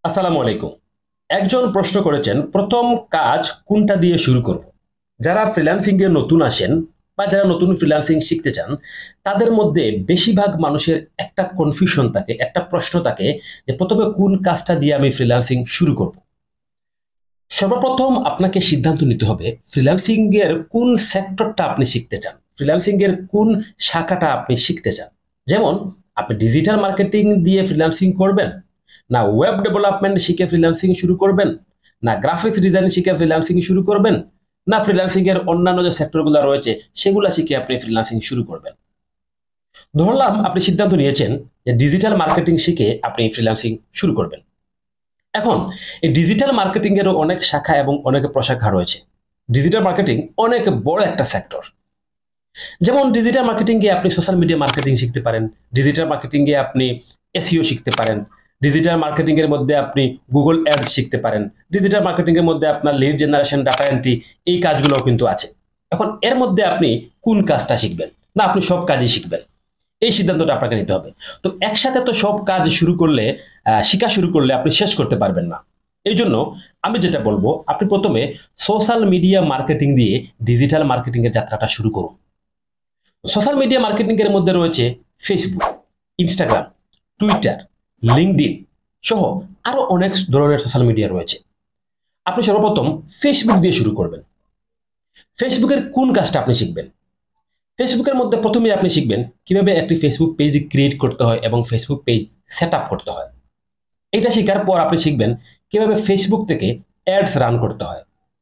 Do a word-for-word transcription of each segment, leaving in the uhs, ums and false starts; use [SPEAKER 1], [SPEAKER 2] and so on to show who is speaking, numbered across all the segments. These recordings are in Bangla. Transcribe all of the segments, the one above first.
[SPEAKER 1] আসসালামু আলাইকুম। একজন প্রশ্ন করেছেন প্রথম কাজ কোনটা দিয়ে শুরু করব। যারা ফ্রিল্যান্সিং এ নতুন আসেন বা যারা নতুন ফ্রিল্যান্সিং শিখতে চান তাদের মধ্যে বেশিরভাগ মানুষের একটা কনফিউশন থাকে, একটা প্রশ্ন থাকে যে প্রথমে কোন কাজটা দিয়ে আমি ফ্রিল্যান্সিং শুরু করব। সর্বপ্রথম আপনাকে সিদ্ধান্ত নিতে হবে ফ্রিল্যান্সিং এর কোন সেক্টরটা আপনি শিখতে চান, ফ্রিল্যান্সিং এর কোন শাখাটা আপনি শিখতে চান। যেমন আপনি ডিজিটাল মার্কেটিং দিয়ে ফ্রিল্যান্সিং করবেন, না ওয়েব ডেভেলপমেন্ট শিখে ফ্রিল্যান্সিং শুরু করবেন, না গ্রাফিক্স ডিজাইন শিখে ফ্রিল্যান্সিং শুরু করবেন, না ফ্রিল্যান্সিং এর অন্যান্য যে সেক্টরগুলো রয়েছে সেগুলো শিখে আপনি ফ্রিল্যান্সিং শুরু করবেন। ধরলাম আপনি সিদ্ধান্ত নিয়েছেন যে ডিজিটাল মার্কেটিং শিখে আপনি ফ্রিল্যান্সিং শুরু করবেন। এখন এই ডিজিটাল মার্কেটিং এরও অনেক শাখা এবং অনেক প্রশাখা রয়েছে। ডিজিটাল মার্কেটিং অনেক বড় একটা সেক্টর। যেমন ডিজিটাল মার্কেটিং এ আপনি সোশ্যাল মিডিয়া মার্কেটিং শিখতে পারেন, ডিজিটাল মার্কেটিং এ আপনি এসইও শিখতে পারেন, ডিজিটাল মার্কেটিং এর মধ্যে আপনি গুগল অ্যাডস শিখতে পারেন, ডিজিটাল মার্কেটিং এর মধ্যে আপনার লিড জেনারেশন, ডাটা এন্ট্রি, এই কাজগুলোও কিন্তু আছে। এখন এর মধ্যে আপনি কোন কাজটা শিখবেন, না আপনি সব কাজই শিখবেন, এই সিদ্ধান্তটা আপনাকে নিতে হবে। তো একসাথে তো সব কাজ শুরু করলে, শিখা শুরু করলে আপনি শেষ করতে পারবেন না। এই জন্য আমি যেটা বলবো, আপনি প্রথমে সোশ্যাল মিডিয়া মার্কেটিং দিয়ে ডিজিটাল মার্কেটিং এর যাত্রাটা শুরু করুন। সোশ্যাল মিডিয়া মার্কেটিং এর মধ্যে রয়েছে ফেসবুক, ইনস্টাগ্রাম, টুইটার, লিঙ্কডইন সহ আরো অনেক ধরনের সোশ্যাল মিডিয়া রয়েছে। আপনি সর্বপ্রথম ফেসবুক দিয়ে শুরু করবেন। ফেসবুকের কোন কাজটা আপনি শিখবেন? ফেসবুকের মধ্যে প্রথমে আপনি শিখবেন কিভাবে একটি ফেসবুক পেজ ক্রিয়েট করতে হয় এবং ফেসবুক পেজ সেট আপ করতে হয়। এটা শেখার পর আপনি শিখবেন কিভাবে ফেসবুক থেকে অ্যাডস রান করতে হয়।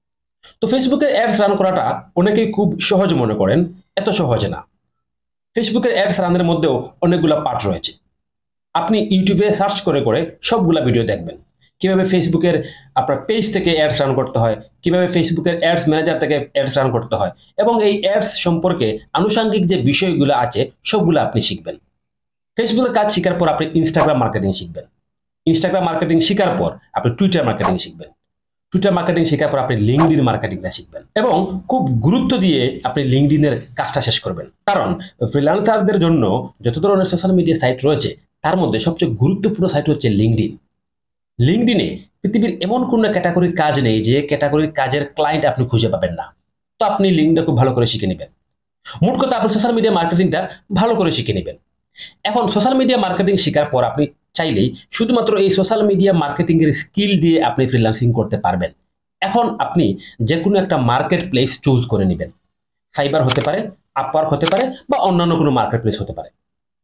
[SPEAKER 1] তো ফেসবুকের অ্যাডস রান করাটা অনেকেই খুব সহজ মনে করেন, এত সহজ না। ফেসবুকের অ্যাডস রানের মধ্যেও অনেকগুলো পার্ট রয়েছে। আপনি ইউটিউবে সার্চ করে করে সবগুলা ভিডিও দেখবেন কিভাবে ফেসবুকের আপনার পেজ থেকে অ্যাডস রান করতে হয়, কিভাবে ফেসবুকের অ্যাডস ম্যানেজার থেকে অ্যাডস রান করতে হয়, এবং এই অ্যাডস সম্পর্কে আনুষঙ্গিক যে বিষয়গুলো আছে সবগুলো আপনি শিখবেন। ফেসবুকের কাজ শেখার পর আপনি ইনস্টাগ্রাম মার্কেটিং শিখবেন। ইনস্টাগ্রাম মার্কেটিং শেখার পর আপনি টুইটার মার্কেটিং শিখবেন। টুইটার মার্কেটিং শেখার পর আপনি লিঙ্কডইন মার্কেটিংটা শিখবেন এবং খুব গুরুত্ব দিয়ে আপনি লিঙ্কডইনের কাজটা শেষ করবেন। কারণ ফ্রিল্যান্সারদের জন্য যত ধরনের সোশ্যাল মিডিয়া সাইট রয়েছে তার মধ্যে সবচেয়ে গুরুত্বপূর্ণ সাইট হচ্ছে লিঙ্কডইন। লিঙ্কডইনে পৃথিবীর এমন কোনো ক্যাটাগরির কাজ নেই যে ক্যাটাগরির কাজের ক্লায়েন্ট আপনি খুঁজে পাবেন না। তো আপনি লিঙ্কডইনটা খুব ভালো করে শিখে নেবেন। মোট কথা আপনি সোশ্যাল মিডিয়া মার্কেটিংটা ভালো করে শিখে নেবেন। এখন সোশ্যাল মিডিয়া মার্কেটিং শেখার পর আপনি চাইলেই শুধুমাত্র এই সোশ্যাল মিডিয়া মার্কেটিং এর স্কিল দিয়ে আপনি ফ্রিল্যান্সিং করতে পারবেন। এখন আপনি যে কোনো একটা মার্কেট প্লেস চুজ করে নেবেন। ফাইবার হতে পারে, আপওয়ার্ক হতে পারে, বা অন্যান্য কোনো মার্কেট প্লেস হতে পারে।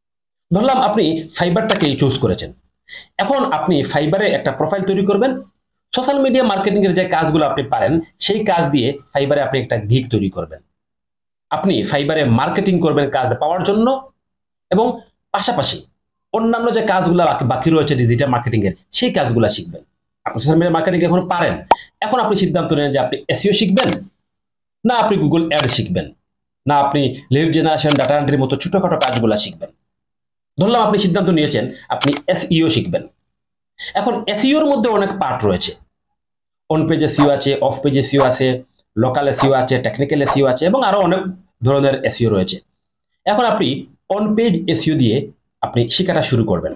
[SPEAKER 1] ধরলাম আপনি ফাইবারটাকেই চুজ করেছেন। এখন আপনি ফাইবারে একটা প্রোফাইল তৈরি করবেন। সোশ্যাল মিডিয়া মার্কেটিং এর যে কাজগুলো আপনি পারেন সেই কাজ দিয়ে ফাইবারে আপনি একটা গিগ তৈরি করবেন। আপনি ফাইবারে মার্কেটিং করবেন কাজ পাওয়ার জন্য, এবং পাশাপাশি অন্যান্য যে কাজগুলো বাকি রয়েছে ডিজিটাল মার্কেটিং এর সেই কাজগুলো শিখবেন। আপনি সোশ্যাল মিডিয়া মার্কেটিং এখন পারেন, এখন আপনি সিদ্ধান্ত নেন যে আপনি এসইও শিখবেন, না আপনি গুগল অ্যাড শিখবেন, না আপনি লিড জেনারেশন, ডাটা এন্ট্রির মতো ছোটখাটো কাজগুলো শিখবেন। ধরলাম আপনি সিদ্ধান্ত নিয়েছেন আপনি এসইও শিখবেন। এখন এসইওর মধ্যে অনেক পার্ট রয়েছে। অন পেজ এসইও আছে, অফ পেজ এসইও আছে, লোকাল এসইও আছে, টেকনিক্যাল এসইও আছে, এবং আরো অনেক ধরনের এসইও রয়েছে। এখন আপনি অন পেজ এসইও দিয়ে আপনি শেখাটা শুরু করবেন।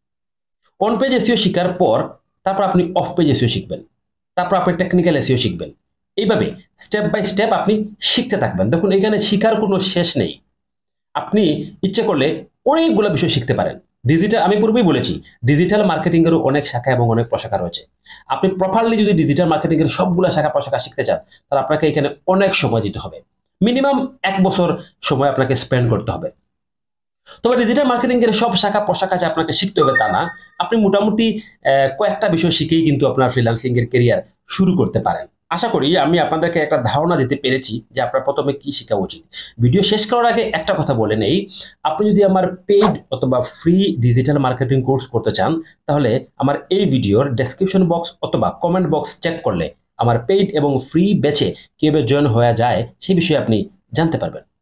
[SPEAKER 1] অন পেজ এসইও শেখার পর তারপর আপনি অফ পেজ এসইও শিখবেন, তারপর আপনি টেকনিক্যাল এসইও শিখবেন। এইভাবে স্টেপ বাই স্টেপ আপনি শিখতে থাকবেন। দেখুন এখানে শিখার কোনো শেষ নেই। আপনি ইচ্ছে করলে অনেকগুলো বিষয় শিখতে পারেন। ডিজিটাল, আমি পূর্বেই বলেছি, ডিজিটাল মার্কেটিং এরও অনেক শাখা এবং অনেক প্রশাখা রয়েছে। আপনি প্রপারলি যদি ডিজিটাল মার্কেটিং এর সবগুলো শাখা প্রশাখা শিখতে চান তাহলে আপনাকে এখানে অনেক সময় দিতে হবে। মিনিমাম এক বছর সময় আপনাকে স্পেন্ড করতে হবে। তবে ডিজিটাল মার্কেটিং এর সব শাখা প্রশাখা যে আপনাকে শিখতে হবে তা না। আপনি মোটামুটি কয়েকটা বিষয় শিখেই কিন্তু আপনার ফ্রিল্যান্সিং এর ক্যারিয়ার শুরু করতে পারেন। আশা করি আমি আপনাদেরকে একটা ধারণা দিতে পেরেছি যে আপনার প্রথমে কি শেখা উচিত। ভিডিও শেষ করার আগে একটা কথা বলে নেই, আপনি যদি আমার পেইড অথবা ফ্রি ডিজিটাল মার্কেটিং কোর্স করতে চান তাহলে আমার এই ভিডিওর ডেসক্রিপশন বক্স অথবা কমেন্ট বক্স চেক করলে আমার পেইড এবং ফ্রি ব্যাচে কিভাবে জয়েন হয়ে যায় সেই বিষয়ে আপনি জানতে পারবেন।